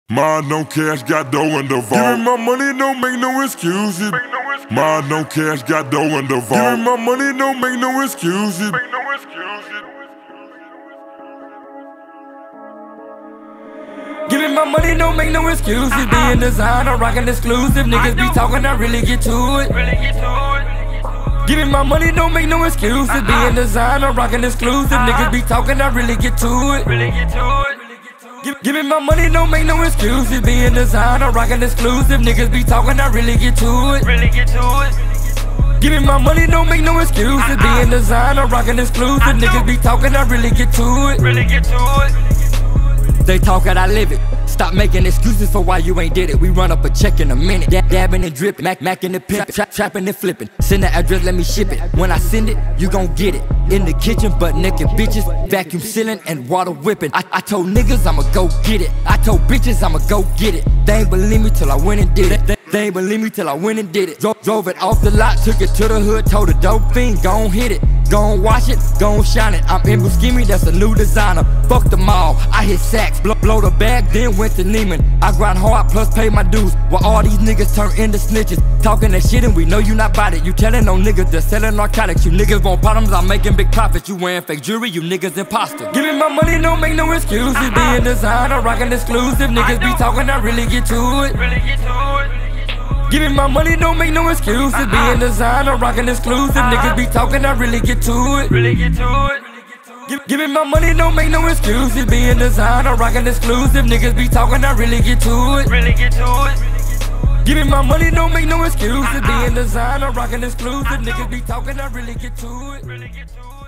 Mind no cash, got dough in the vault. Give me my money, don't make no excuses. Mind no cash, got dough in the vault. Give me my money, don't make no excuses. Give me my money, don't make no excuses. Being designer, rockin' exclusive. Niggas be talking, I really get to it. Give me my money, don't make no excuses. Being designer, rockin' exclusive. Niggas be talking, I really get to it. Give me my money, don't make no excuses. Being designer, rockin' exclusive. Niggas be talking, I really get to it. Give me my money, don't make no excuses. Being designer, rockin' exclusive. Niggas be talking, I really get to it. They talk it, I live it. Stop making excuses for why you ain't did it. We run up a check in a minute. Dabbing and dripping, macking and pimping, trapping and flipping. Send the address, let me ship it. When I send it, you gon' get it. In the kitchen, butt naked bitches, vacuum sealing and water whipping. I told niggas I'ma go get it. I told bitches I'ma go get it. They ain't believe me till I went and did it. They ain't believe me till I went and did it. Drove it off the lot, took it to the hood, told the dope fiend, gon' hit it. Gon' wash it, gon' shine it. I'm in Buscemi, that's a new designer. Fuck them all, I hit sacks, blow the bag, then went to Neiman. I grind hard, plus pay my dues, while all these niggas turn into snitches. Talking that shit and we know you not bout it. You telling no niggas they're selling narcotics. You niggas want problems, I'm making big profits. You wearing fake jewelry, you niggas imposter. Give me my money, don't make no excuses. Being designer, rockin' exclusive. Niggas be talking, I really get to it. Give me my money, don't make no excuses. Being designer, rockin' exclusive. Niggas be talking, I really get to it. Give me my money, don't make no excuses. Being designer, rockin' exclusive. Niggas be talking, I really get to it. Give me my money, don't make no excuses. Being designer, rockin' exclusive. Niggas be talking, I really get to it.